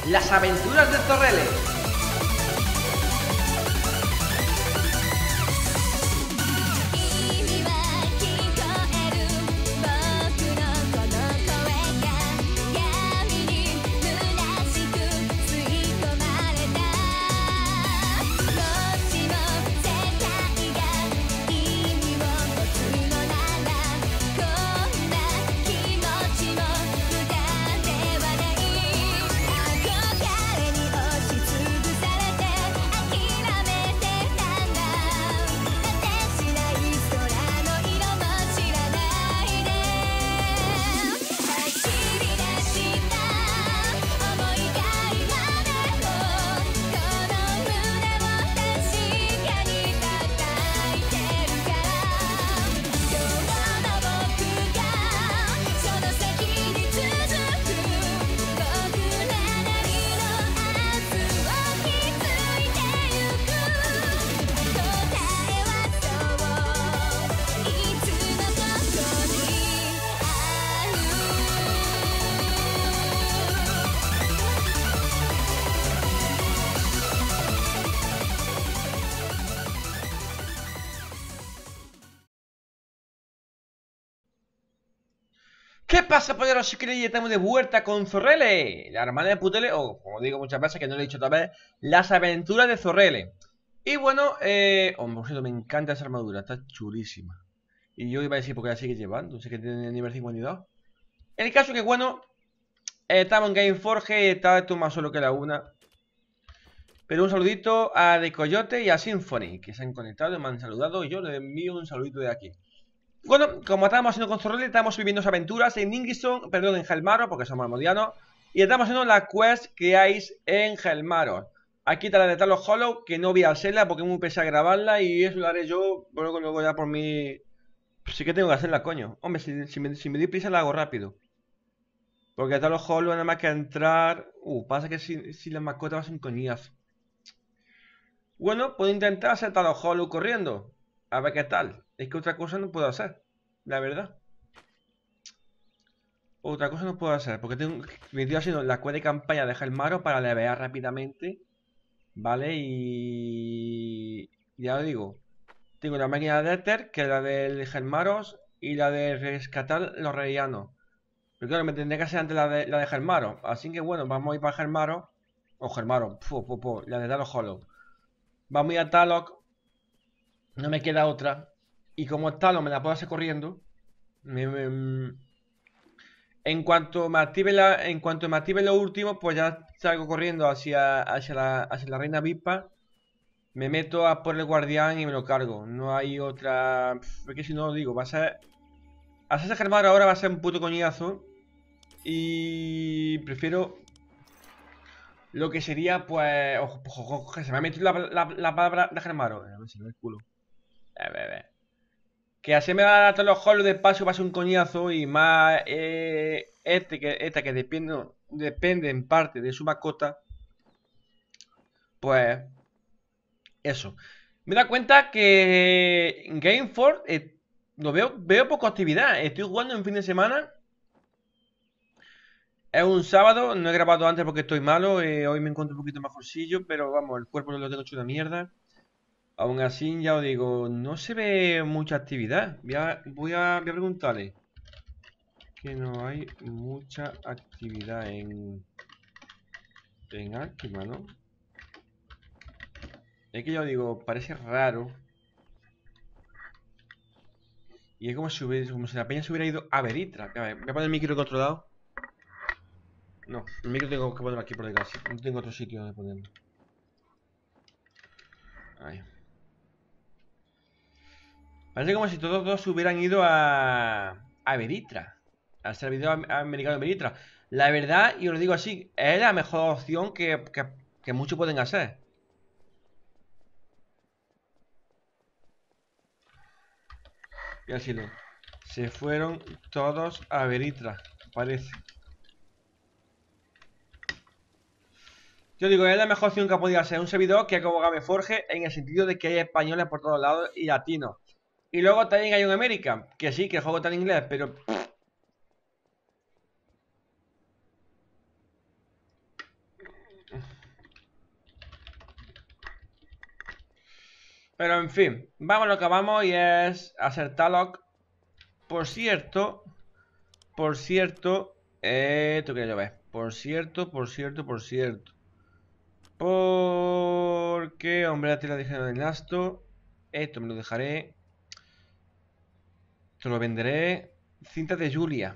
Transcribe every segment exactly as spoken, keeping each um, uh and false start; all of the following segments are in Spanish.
Las aventuras de Zorrele. ¿Qué pasa, polleros? Y estamos de vuelta con Zorrele, la hermana de Putele, o como digo muchas veces, que no lo he dicho otra vez, las aventuras de Zorrele. Y bueno, eh... oh, por cierto, me encanta esa armadura, está chulísima. Y yo iba a decir, porque la sigue llevando, no sé que tiene nivel cincuenta y dos. El caso que, bueno, eh, estamos en Gameforge, está esto más solo que la una. Pero un saludito a The Coyote y a Symphony, que se han conectado y me han saludado, y yo les envío un saludito de aquí. Bueno, como estábamos haciendo con Zorrele, estamos viviendo aventuras en Inglison, perdón, en Helmaro, porque somos almodianos. Y estamos haciendo la quest que hay en Helmaro. Aquí está la de Talos Hollow, que no voy a hacerla porque es muy pesada grabarla. Y eso lo haré yo, luego, luego ya por mí. Sí que tengo que hacerla, coño. Hombre, si, si, me, si me doy prisa la hago rápido. Porque Talos Hollow nada más que entrar. Uh, pasa que si, si la mascota va a ser un coñazo. Bueno, puedo intentar hacer Talos Hollow corriendo. A ver qué tal. Es que otra cosa no puedo hacer, la verdad. Otra cosa no puedo hacer, porque tengo, me estoy haciendo la quest de campaña de Helmaro para levear rápidamente. ¿Vale? Y... ya os digo. Tengo la máquina de Ether, que es la del Helmaros, y la de rescatar los reianos. Pero claro, me tendría que hacer antes la de, la de Helmaro. Así que bueno, vamos a ir para Helmaro. O Helmaro, pu, pu, pu, la de Talos Hollow. Vamos a ir a Talok. No me queda otra. Y como Talok me la puedo hacer corriendo. Me, me, en cuanto me active la, en cuanto me active lo último, pues ya salgo corriendo hacia, hacia, la, hacia la reina avispa. Me meto a por el guardián y me lo cargo. No hay otra. Es que si no, digo, va a ser. Hacerse germar ahora va a ser un puto coñazo. Y prefiero lo que sería, pues. Ojo, ojo, ojo, se me ha metido la, la, la palabra de Germaro. A ver si no es culo. A ver, a ver. Que así me va a dar todos los holos de paso, va a ser un coñazo. Y más eh, este que esta que depende, depende en parte de su mascota. Pues. Eso. Me da cuenta que en Gameforge eh, no veo, veo poca actividad. Estoy jugando en fin de semana. Es un sábado, no he grabado antes porque estoy malo. Eh, hoy me encuentro un poquito mejorcillo, pero vamos, el cuerpo no lo tengo hecho una mierda. Aún así, ya os digo, no se ve mucha actividad. Voy a, voy a, voy a preguntarle. Que no hay mucha actividad en... En Alkima, ¿no? Es que ya os digo, parece raro. Y es como si, hubiera, como si la peña se hubiera ido a Veritra. A ver, voy a poner el micro controlado. No, el micro tengo que ponerlo aquí por detrás. No tengo otro sitio donde ponerlo. Ahí. Parece como si todos dos hubieran ido a... A Veritra. Al servidor americano de Veritra. La verdad, y os lo digo así, es la mejor opción que, que, que muchos pueden hacer. Y así lo... Se fueron todos a Veritra, parece. Yo digo, es la mejor opción que podía ser un servidor que como Gameforge, en el sentido de que hay españoles por todos lados y latinos. Y luego también hay un American, que sí, que el juego está en inglés, pero... Pero en fin, vamos a lo que vamos y es hacer Talok. Por cierto, por cierto, eh, esto quería yo ver. Por cierto, por cierto, por cierto. Porque, hombre, ya te lo dije en el Asto. Esto me lo dejaré. Te lo venderé. Cinta de Julia.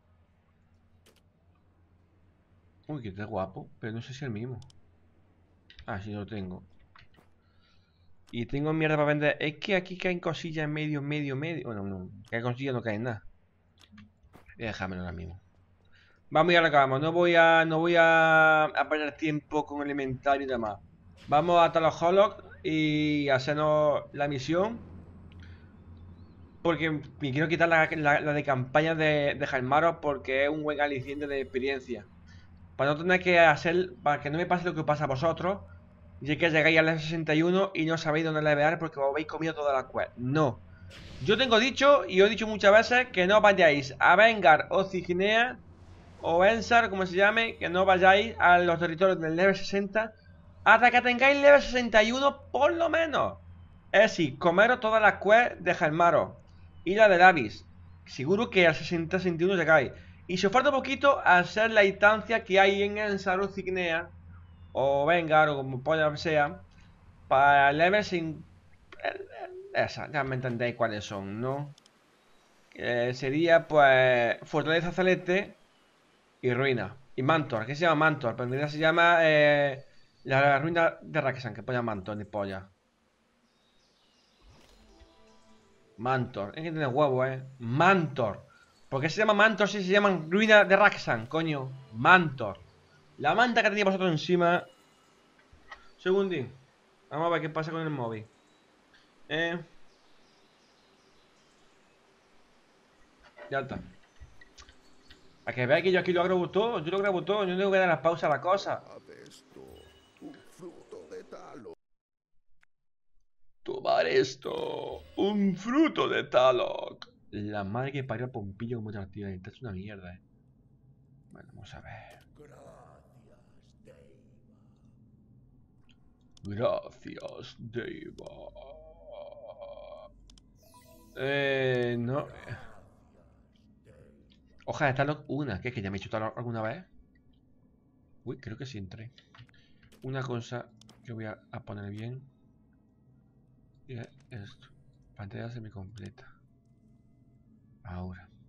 Uy, que está guapo. Pero no sé si es el mismo. Ah, sí, lo tengo. Y tengo mierda para vender. Es que aquí caen cosillas en medio, medio, medio. Bueno, no. Caen cosillas, no caen nada. Voy a dejármelo ahora mismo. Vamos y ahora acabamos. No voy a. No voy a, a perder tiempo con elementario y demás. Vamos a Talos Hollow y hacernos la misión. Porque me quiero quitar la, la, la de campaña de, de Jalmaros porque es un buen aliciente de experiencia. Para no tener que hacer. Para que no me pase lo que pasa a vosotros. Y es que llegáis al level sesenta y uno y no sabéis dónde levear porque os habéis comido todas las quests. No. Yo tengo dicho, y os he dicho muchas veces, que no vayáis a Vengar o Cignea o Ensar, como se llame, que no vayáis a los territorios del level sesenta hasta que tengáis level sesenta y uno por lo menos. Es decir, comeros todas las quests de Jalmaros y la de Abyss. Seguro que al sesenta sesenta y uno llegáis. Y si os falta poquito, a hacer la instancia que hay en Ensar o Cignea o Vengar o como polla sea para el level sin... Esa, ya me entendéis cuáles son, ¿no? Eh, sería pues Fortaleza Celeste y Ruina. Y Mantor, ¿qué se llama Mantor? Pero en realidad se llama eh, la ruina de Raxan, que polla Mantor, ni polla. Mantor, es que tiene huevo, eh. Mantor. ¿Por qué se llama Mantor si se llaman ruina de Raxan, coño? Mantor. La manta que tenía vosotros encima. Segundín. Vamos a ver qué pasa con el móvil. Eh. Ya está. A que veáis que yo aquí lo grabo todo, yo lo grabo todo, yo no tengo que dar las pausas a la cosa. Tomar esto, un fruto de Talok. La madre que parió a Pompillo como atractiva, esta es una mierda, eh. Bueno, vamos a ver. Gracias, Deva. Eh, no. Hoja de Talok, una. ¿Qué es que ya me he hecho Talok alguna vez? Uy, creo que sí entré. Una cosa que voy a, a poner bien. Y es esto. Pantalla semicompleta. Ahora.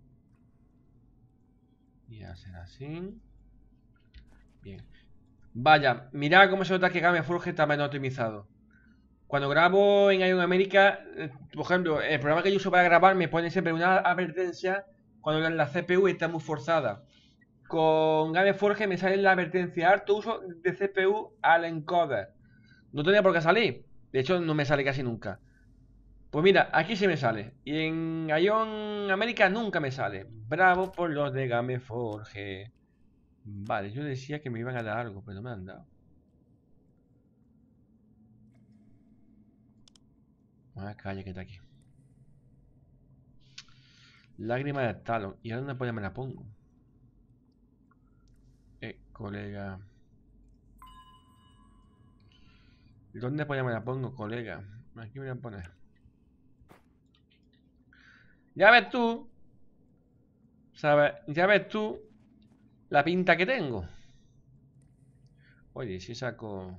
Y hacer así. Bien. Vaya, mirad cómo se nota que Game Forge está menos optimizado. Cuando grabo en Ion América, eh, por ejemplo, el programa que yo uso para grabar me pone siempre una advertencia cuando la C P U está muy forzada. Con Game Forge me sale la advertencia harto uso de C P U al encoder. No tenía por qué salir. De hecho, no me sale casi nunca. Pues mira, aquí sí me sale. Y en Ion América nunca me sale. Bravo por los de Game Forge. Vale, yo decía que me iban a dar algo, pero no me han dado. Ah, calla que está aquí. Lágrima de Talon. ¿Y a dónde polla me la pongo? Eh, colega. ¿Dónde polla me la pongo, colega? Aquí me voy a poner. Ya ves tú. ¿Sabes? Ya ves tú la pinta que tengo. Oye, si saco...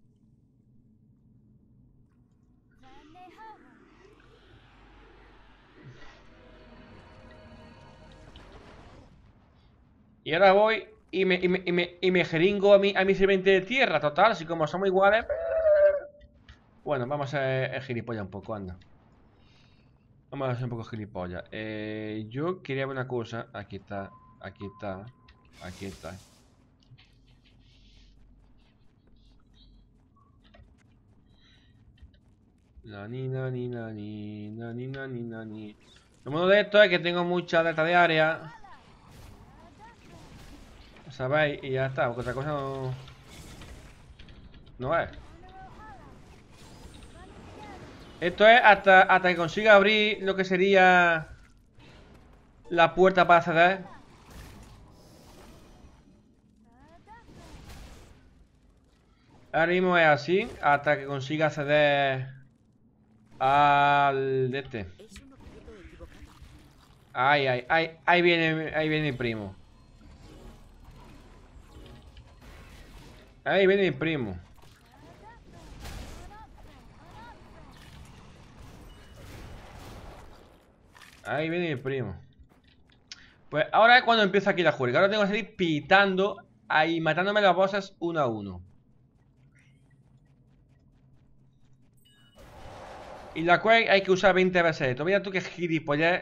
Y ahora voy y me, y me, y me, y me jeringo a mi, a mi sirviente de tierra, total, así como somos iguales. Bueno, vamos a ser el gilipollas un poco, anda. Vamos a ser un poco gilipollas. Eh, yo quería ver una cosa. Aquí está, aquí está, aquí está. La ni, na, ni, na, ni, na, ni, na, ni, na, ni. Lo bueno de esto es que tengo mucha data de área. ¿Sabéis? Y ya está, porque otra cosa no... No es. Esto es hasta, hasta que consiga abrir lo que sería la puerta para acceder. Ahora mismo es así hasta que consiga acceder al de este. Es un objeto equivocado. Ay, ay, ay, ahí viene, ahí viene mi primo. Ahí viene mi primo. Ahí viene mi primo. Pues ahora es cuando empieza aquí la juerga. Ahora tengo que salir pitando ahí, matándome las bosses uno a uno. Y la Quake hay que usar veinte veces esto. Mira tú que gilipollez.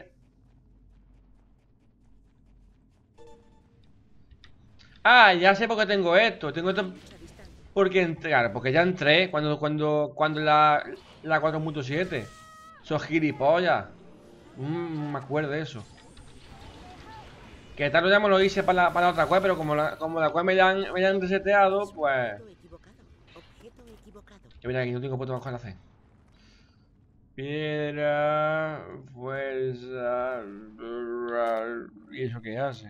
Ah, ya sé por qué tengo esto. Tengo esto porque entré, claro, porque ya entré cuando cuando cuando la la cuatro punto siete. Sos gilipollas. Mm, me acuerdo de eso. Que tal vez ya me lo hice para la, para la otra web, pero como la, como la web me la han, me la han reseteado, pues. Objeto equivocado. Objeto equivocado. Que mira, aquí no tengo puesto bajo la C. Piedra, fuerza. ¿Y eso qué hace?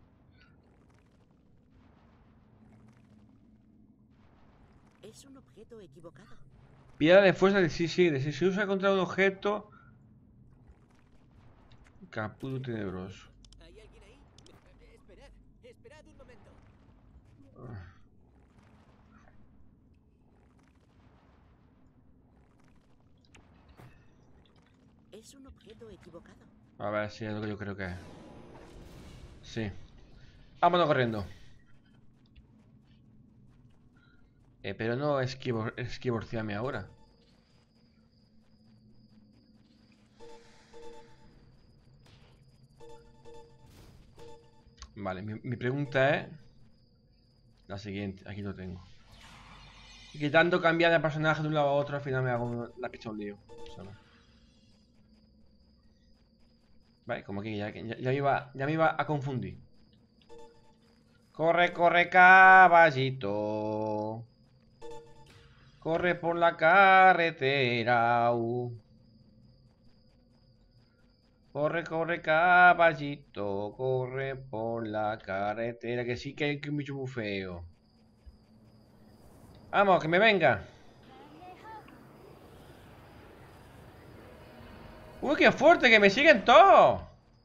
Es un objeto equivocado. Piedra de fuerza de sí, sí, de si se usa contra un objeto. Capullo tenebroso. ¿Hay alguien ahí? Eh, Esperad, esperad un momento. Es un objeto equivocado. A ver si es lo que yo creo que es. Sí. Vámonos corriendo. Eh, pero no esquivo, esquivorciame ahora. Vale, mi, mi pregunta es la siguiente. Aquí lo tengo. Y que tanto cambiar de personaje de un lado a otro, al final me hago la picha un lío. ¿Sabes? Vale, como que ya, ya, ya me iba, ya me iba a confundir. Corre, corre, caballito. Corre por la carretera. uh. Corre, corre, caballito. Corre por la carretera. Que sí que hay un bicho muy feo. Vamos, que me venga. Uy, qué fuerte, que me siguen todos.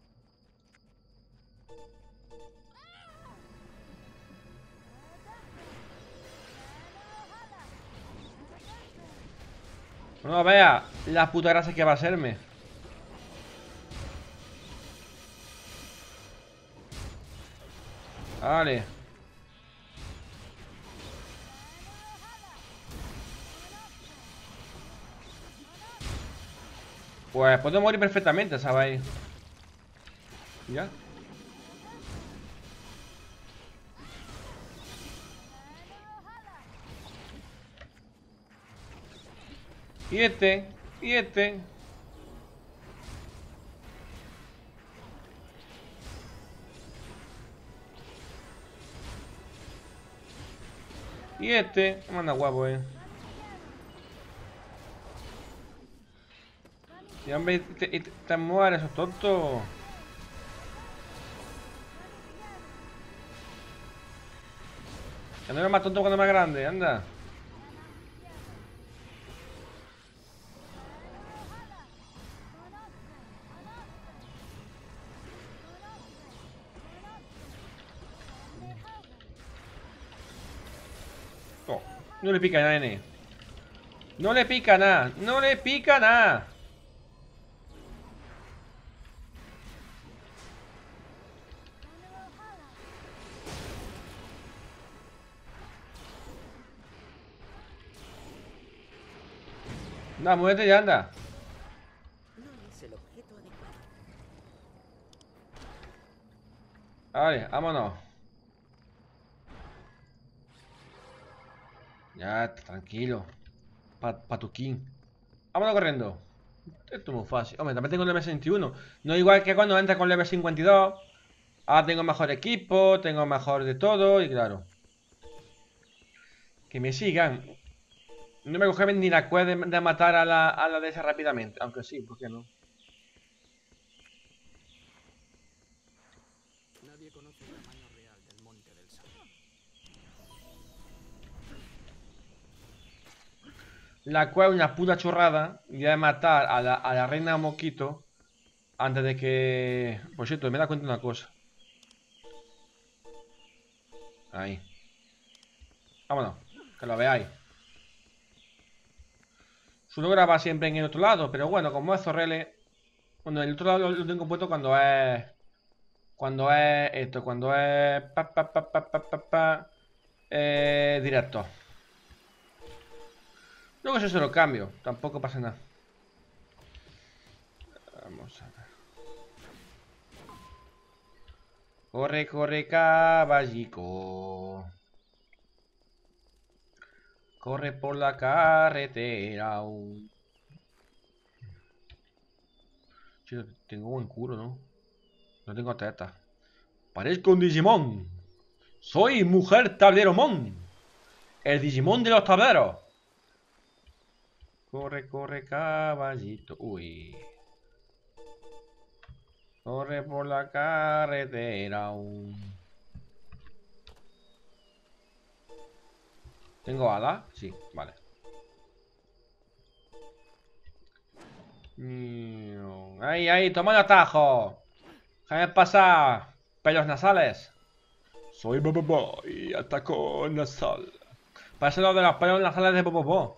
No vea la puta gracia que va a hacerme. Vale. Pues puedo morir perfectamente, ¿sabéis? Ya. Y este. Y este. Y este. Manda guapo, eh. Y hombre, te, te, te mueres, esos tontos. Que no eres más tonto cuando más grande, anda. Oh, no le pica nada, nene. No le pica nada. No le pica nada. Anda, muévete ya, anda. No es el objeto adecuado. Vale, vámonos. Ya, tranquilo. Pa Patuquín. Vámonos corriendo. Esto es muy fácil. Hombre, también tengo el level sesenta y uno. No igual que cuando entra con level cincuenta y dos. Ahora tengo mejor equipo, tengo mejor de todo. Y claro, que me sigan. No me cogen ni la cueva de, de matar a la, a la de esa rápidamente. Aunque sí, ¿por qué no? Nadie conoce el tamaño real del monte del sol. La cual es una puta chorrada. Y de matar a la, a la reina Moquito antes de que... Por cierto, me da cuenta de una cosa. Ahí. Vámonos, que lo veáis. Suelo grabar siempre en el otro lado, pero bueno, como es Zorrele. Bueno, el otro lado lo tengo puesto cuando es... Cuando es esto, cuando es... Pa, pa, pa, pa, pa, pa, pa, eh, directo. Luego eso se lo cambio, tampoco pasa nada. Vamos a ver. Corre, corre, caballico. Corre por la carretera. Chido, tengo buen culo, ¿no? No tengo teta. Parezco un Digimon. Soy mujer tableromon. El Digimon de los tableros. Corre, corre, caballito. Uy. Corre por la carretera. ¿Tengo alas? Sí, vale. ¡Ay, ay! ¡Toma el atajo! ¡Déjame pasar! ¡Pelos nasales! Soy Bobobo y ataco nasal. Parece lo de los pelos nasales de Bobobo.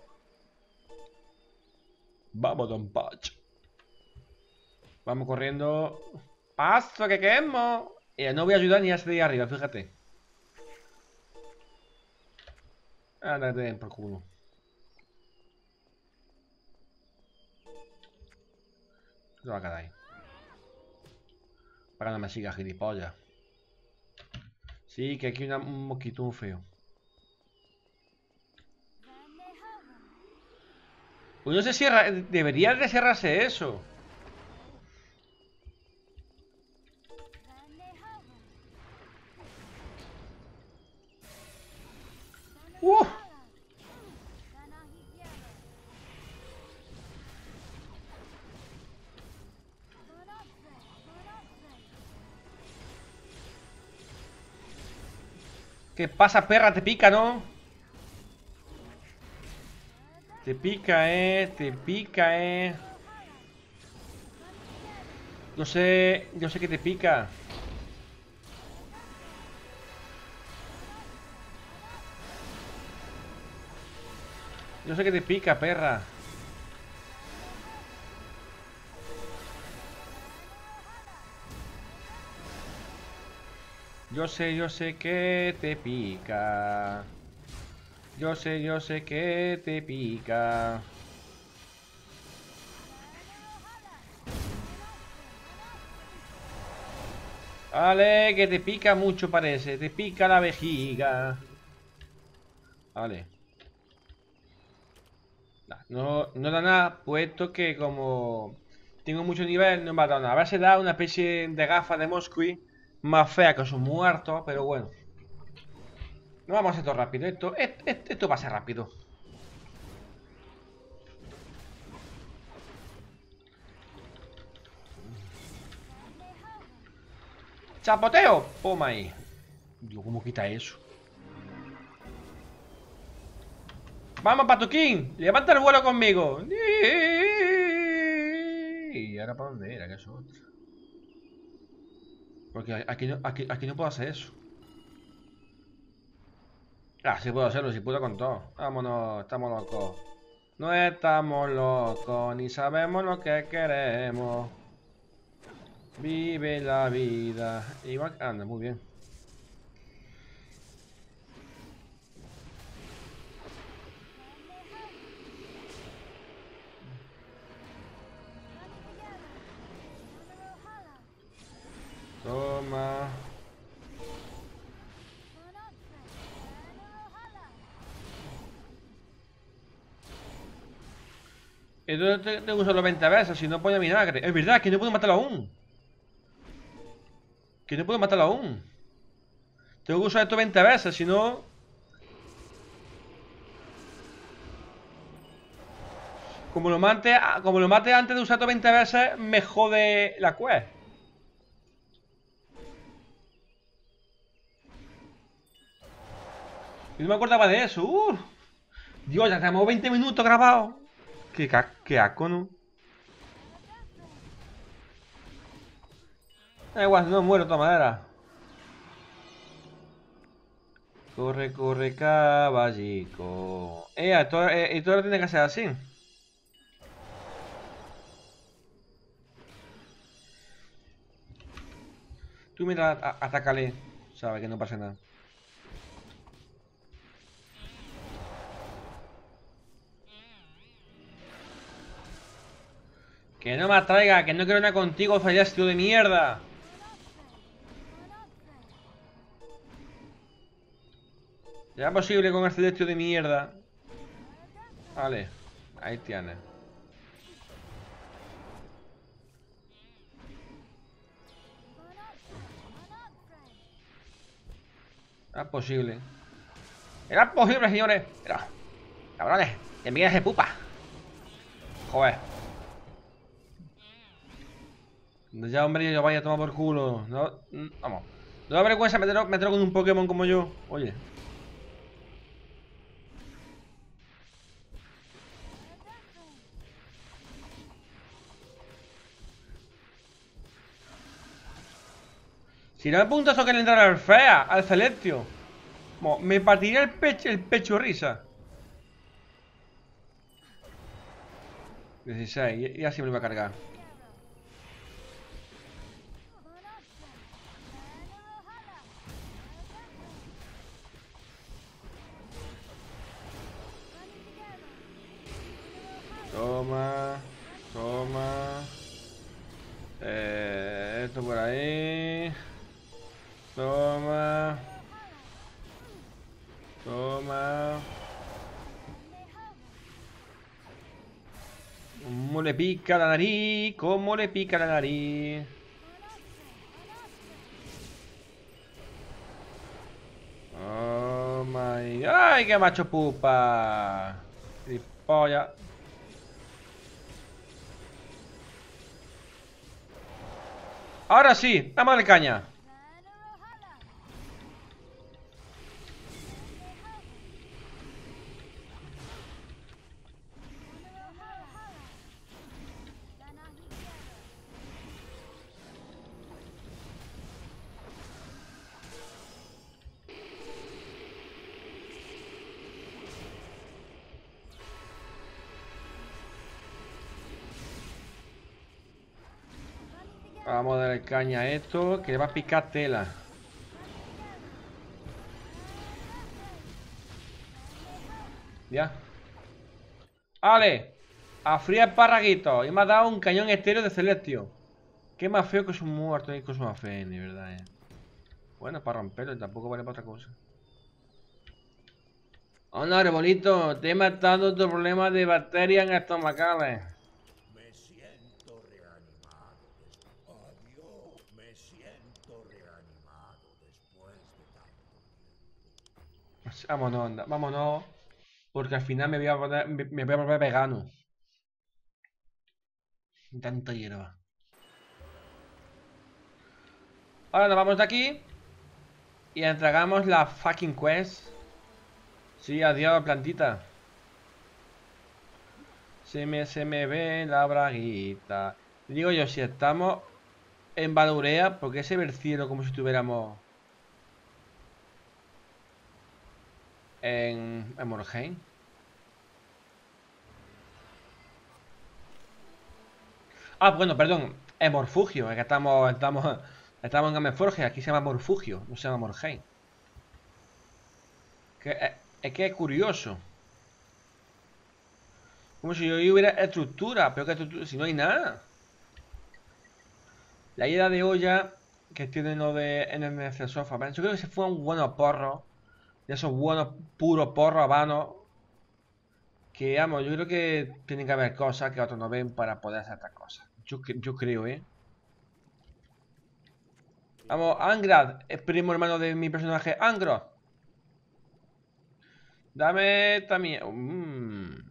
Vamos, Don Patch. Vamos corriendo. ¡Paso que quemo! Y no voy a ayudar ni a ese de ahí arriba, fíjate. Ándate por culo. Se va a quedar ahí. Para que no me siga, gilipollas. Sí, que aquí hay una, un mosquito muy feo. Pues no se cierra. Debería de cerrarse eso. ¡Uh! ¿Qué pasa, perra? Te pica, ¿no? Te pica, eh. Te pica, eh. Yo sé. Yo sé que te pica. Yo sé que te pica, perra. Yo sé, yo sé que te pica. Yo sé, yo sé que te pica. Vale, que te pica mucho parece. Te pica la vejiga. Vale. No, no da nada, puesto que como tengo mucho nivel, no me ha dado nada. A ver si da una especie de gafa de Mosqui más fea que su muerto, pero bueno. No vamos a hacer esto rápido. Esto, esto, esto va a ser rápido. ¡Chapoteo! Toma ahí. Dios, ¿cómo quita eso? ¡Vamos, Patuquín! ¡Levanta el vuelo conmigo! ¿Y ahora para dónde era? Que es otra. Porque aquí no, aquí, aquí no puedo hacer eso. Ah, sí puedo hacerlo, sí puedo con todo. Vámonos, estamos locos. No estamos locos, ni sabemos lo que queremos. Vive la vida. Igual, anda, muy bien. Toma. Entonces tengo que usarlo veinte veces, si no pone vinagre. Es verdad, que no puedo matarlo aún. Que no puedo matarlo aún. Tengo que usar esto veinte veces, si no... Como lo mate, como lo mate antes de usar esto veinte veces, me jode la quest. Yo no me acordaba de eso. Uh, Dios, ya tenemos veinte minutos grabados. Qué, ca- qué asco, ¿no? Da igual, no muero de todas maneras. Corre, corre, caballico. Eh, esto, eh, esto lo tiene que ser así. Tú mira, a- atácale. Sabe que no pasa nada. Que no me atraiga, que no quiero nada contigo, Celestio de mierda. ¿Será posible con el Celestio de mierda? Vale, ahí tienes. Era posible. Era posible, señores. Pero, cabrones, que me de pupa. Joder. Ya, hombre, yo vaya a tomar por culo. No, mm, vamos. No da vergüenza meterlo, meterlo con un Pokémon como yo. Oye. Si no me apuntas eso que le entrara al fea, al Celestio. Mo- Me partiría el pecho, el pecho risa. dieciséis, y y así me lo voy a cargar. Toma, toma. Eh, esto por ahí. Toma. Toma. ¿Cómo le pica la nariz? ¿Cómo le pica la nariz? Oh my... ¡Ay, qué macho pupa! Polla. Ahora sí, vamos a darle caña. Vamos a darle caña a esto, que le va a picar tela. Ya. ¡Ale! A fría esparraguito. Y me ha dado un cañón estéreo de Celestio. Qué más feo que es un muerto y que es una fe, de verdad, eh. Bueno, para romperlo y tampoco vale para otra cosa. Hola, arbolito. Te he matado tu problema de bacterias estomacales. Me siento reanimado. des- Adiós. Me siento reanimado después de tanto tiempo. Vámonos, anda, vámonos. Porque al final me voy a poner, me, me voy a volver vegano. Tanta hierba. Ahora nos vamos de aquí. Y entregamos la fucking quest. Sí, adiós, plantita. Se me, se me ve la braguita. Digo yo, si estamos en Balurea, ¿por qué se ve el cielo como si estuviéramos en, en Morheim? Ah, bueno, perdón, en Morfugio, es que estamos, estamos, estamos en Ameforge, aquí se llama Morfugio, no se llama Morheim. Que, es, es que es curioso. Como si yo hubiera estructura, pero que estructura, si no hay nada. La ida de olla que tiene lo de en el sofá, yo creo que se fue un bueno porro. De esos buenos puros porros habanos. Que, vamos, yo creo que tienen que haber cosas que otros no ven para poder hacer estas cosas. Yo, yo creo, ¿eh? Vamos, Angrad, es primo hermano de mi personaje, Angrod. Dame también... Mm.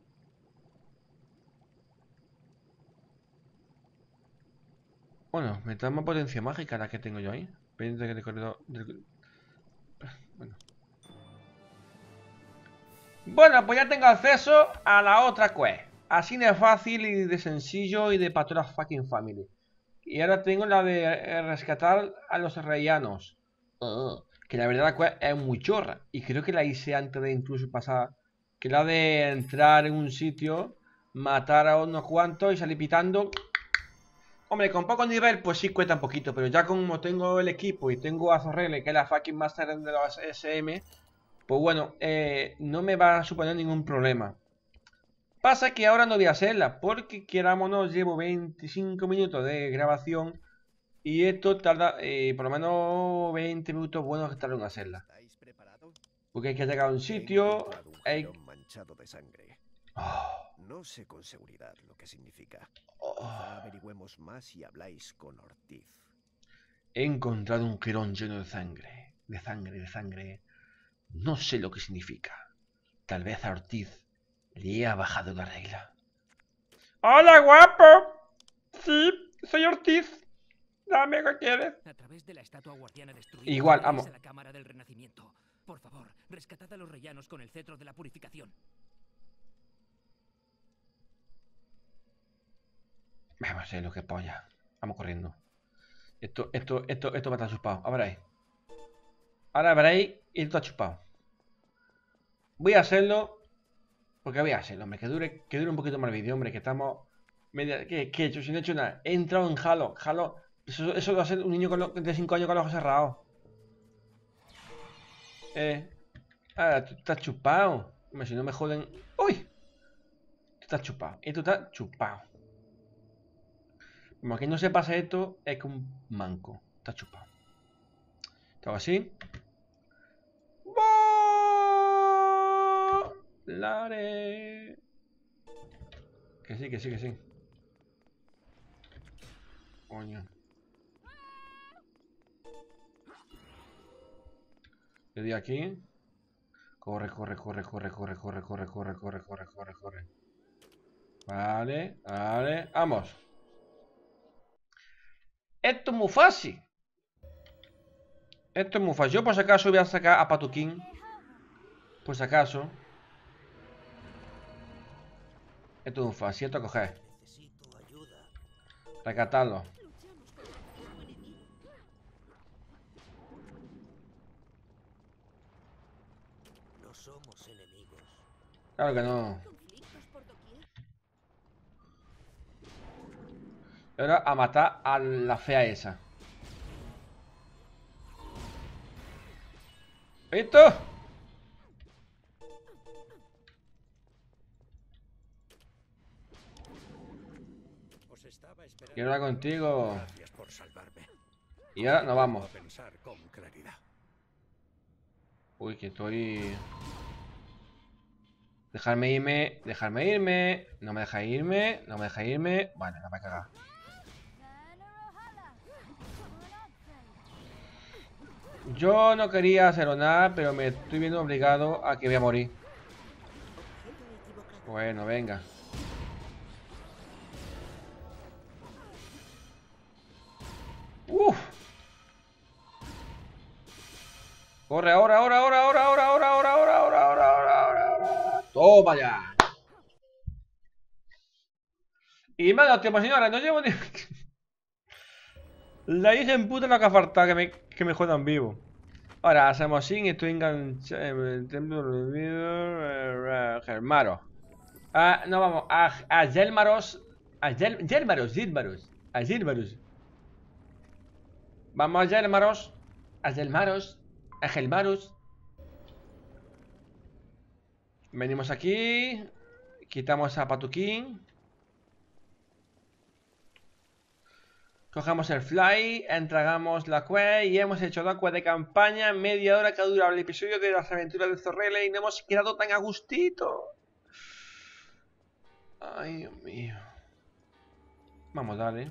Bueno, me da más potencia mágica la que tengo yo ahí. Pendiente que de corredor... del- Bueno. Bueno, pues ya tengo acceso a la otra quest. Así de fácil y de sencillo y de para toda la fucking family. Y ahora tengo la de eh, rescatar a los reyanos. Uh, que la verdad la quest es muy chorra. Y creo que la hice antes de incluso pasar. Que la de entrar en un sitio, matar a unos cuantos y salir pitando. Hombre, con poco nivel pues sí cuesta un poquito. Pero ya como tengo el equipo y tengo a Zorrele, que es la fucking master de los S M. Pues bueno, eh, no me va a suponer ningún problema. Pasa que ahora no voy a hacerla, porque querámonos, llevo veinticinco minutos de grabación y esto tarda eh, por lo menos veinte minutos buenos que tardan en hacerla. ¿Estáis preparados? Porque hay que llegar a un He sitio. encontrado un Hay... jirón manchado de sangre. Oh, No sé con seguridad lo que significa. oh. Quizá averigüemos más si habláis con Ortiz. He encontrado un jirón lleno de sangre. De sangre, de sangre. No sé lo que significa. Tal vez a Ortiz le ha bajado la regla. ¡Hola, guapo! Sí, soy Ortiz. Dame lo que quieres. A través de la estatua guardiana destruida. Igual, llegáis amo. a la cámara del renacimiento. Por favor, rescatad a los reyanos con el cetro de la purificación. Vamos a hacer lo que polla. Vamos corriendo. Esto, esto, esto, esto va a estar chupado. Ahora veréis. Ahora veréis y esto está chupado. Voy a hacerlo. Porque voy a hacerlo, hombre. Que dure, que dure un poquito más el vídeo, hombre. Que estamos. Media, ¿qué, ¿Qué he hecho? Si no he hecho nada. He entrado en Halo. Halo. Eso, eso va a ser un niño con lo, de cinco años con los ojos cerrados. Eh. Ah, tú estás chupado. Hombre, si no me joden. ¡Uy! Tú estás chupado. Esto está chupado. Como que no se pasa esto, es que un manco. Está chupado. Todo así. Volare. Que sí, que sí, que sí. Coño. Le di aquí. Corre, corre, corre, corre, corre, corre, corre, corre, corre, corre, corre, corre. Vale, vale. Vamos. Esto es muy fácil. Esto es muy fácil. Yo por si acaso voy a sacar a Patuquín. Por si acaso. Esto es muy fácil. Esto a coger. Necesito ayuda. Recatarlo. No somos enemigos. Claro que no. Conflictos por doquier. Y ahora a matar a la fea esa. ¿Listo? Os estaba esperando. Quiero hablar contigo. Gracias por salvarme. Y ahora nos vamos. A pensar con claridad. Uy, que estoy... Dejarme irme, dejarme irme. No me deja irme, no me deja irme. Vale, la voy a cagar. Yo no quería hacer nada, pero me estoy viendo obligado a que voy a morir. Objeto equivocado. Bueno, venga. Uf. Corre, ahora, ahora, ahora, ahora, ahora, ahora, ahora, ahora, ahora, ahora, ahora, ahora. Toma ya. Y me ha dado tiempo, señora, no llevo ni... La hija en puta la que ha faltado que me, que me jodan vivo. Ahora hacemos así, estoy enganchado en el templo prohibido. Germaro. Ah, no, vamos, a, a Gelmaros. A Gel, Gelmaros, Gelmaros. A Gelmaros. Vamos a Gelmaros. A Gelmaros. A Gelmaros. Venimos aquí. Quitamos a Patuquín. Cogemos el fly, entregamos la quest y hemos hecho la quest de campaña, media hora que ha durado el episodio de las aventuras de Zorrele y no hemos quedado tan a gustito. Ay, Dios mío. Vamos, dale.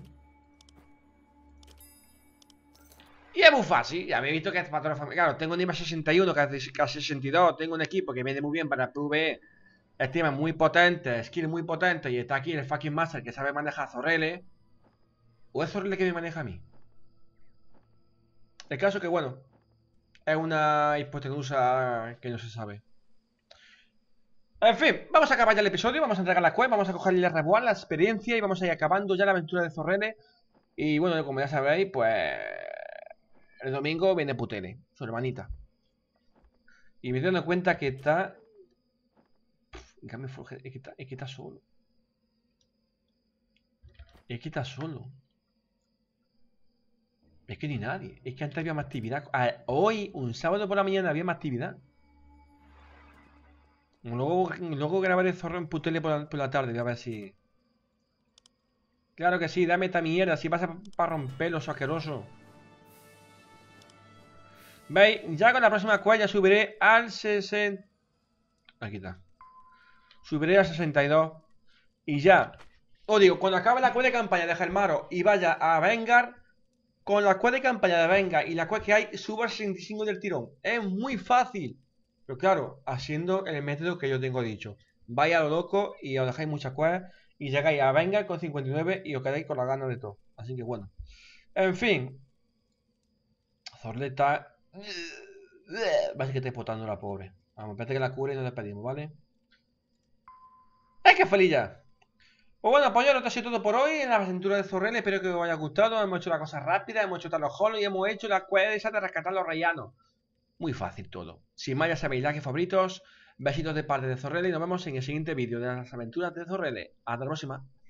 Y es muy fácil, ya habéis visto que es para toda la familia. Claro, tengo un nivel sesenta y uno, casi, casi sesenta y dos, tengo un equipo que viene muy bien para PvE. Estima muy potente, skill muy potente y está aquí el fucking master que sabe manejar Zorrele. ¿O es Zorrele que me maneja a mí? El caso que, bueno, es una hipotenusa que no se sabe. En fin, vamos a acabar ya el episodio. Vamos a entregar la quest, vamos a coger el reward, la experiencia. Y vamos a ir acabando ya la aventura de Zorrele. Y bueno, como ya sabéis, pues el domingo viene Putele, su hermanita. Y me estoy dando cuenta que está... Es que está, es que está solo. Es que está solo. Es que ni nadie. Es que antes había más actividad. Hoy, un sábado por la mañana, había más actividad. Luego, luego grabaré Zorro en Putele por la, por la tarde. Voy a ver si... Claro que sí, dame esta mierda. Si vas a para romperlo, asqueroso. ¿Veis? Ya con la próxima quest ya subiré al sesenta... Aquí está. Subiré al sesenta y dos. Y ya. Os digo, cuando acabe la quest de campaña de Germaro y vaya a Vengar, con la quest de campaña de Vengar y la quest que hay, subo al sesenta y cinco del tirón. Es muy fácil. Pero claro, haciendo el método que yo tengo dicho. Vais a lo loco y os dejáis muchas quests y llegáis a Vengar con cincuenta y nueve y os quedáis con las ganas de todo. Así que bueno. En fin. Zorleta. Va a ser que esté explotando la pobre. Vamos, espérate que la cure y nos despedimos, ¿vale? ¡Ay, qué feliz ya! Pues bueno, pues ya lo ha sido todo por hoy en la aventura de Zorrele. Espero que os haya gustado. Hemos hecho la cosa rápida, hemos hecho tal los holos y hemos hecho la quest esa de rescatar los rellanos. Muy fácil todo. Sin más, ya sabéis, like, favoritos. Besitos de parte de Zorrele y nos vemos en el siguiente vídeo de las aventuras de Zorrele. Hasta la próxima.